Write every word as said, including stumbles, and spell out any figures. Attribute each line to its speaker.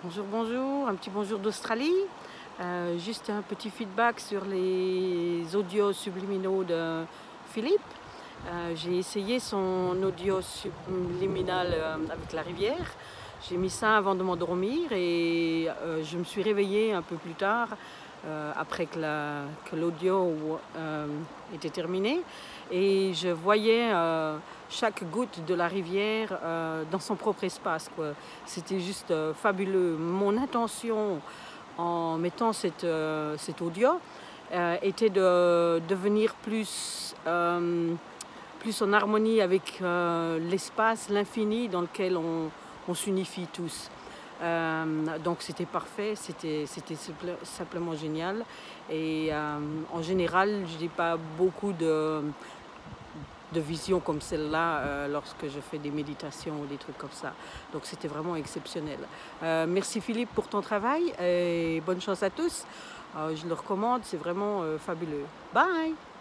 Speaker 1: Bonjour, bonjour, un petit bonjour d'Australie. Euh, juste un petit feedback sur les audios subliminaux de Philippe. Euh, j'ai essayé son audio subliminal euh, avec la rivière. J'ai mis ça avant de m'endormir et euh, je me suis réveillée un peu plus tard euh, après que l'audio euh, était terminé et je voyais euh, chaque goutte de la rivière euh, dans son propre espace. C'était juste euh, fabuleux. Mon intention en mettant cette, euh, cet audio euh, était de devenir plus, euh, plus en harmonie avec euh, l'espace, l'infini dans lequel on, on s'unifie tous. Euh, donc c'était parfait, c'était simplement génial. Et euh, en général, je n'ai pas beaucoup de, de visions comme celle-là euh, lorsque je fais des méditations ou des trucs comme ça. Donc c'était vraiment exceptionnel. Euh, merci Philippe pour ton travail et bonne chance à tous. Euh, je le recommande, c'est vraiment euh, fabuleux. Bye!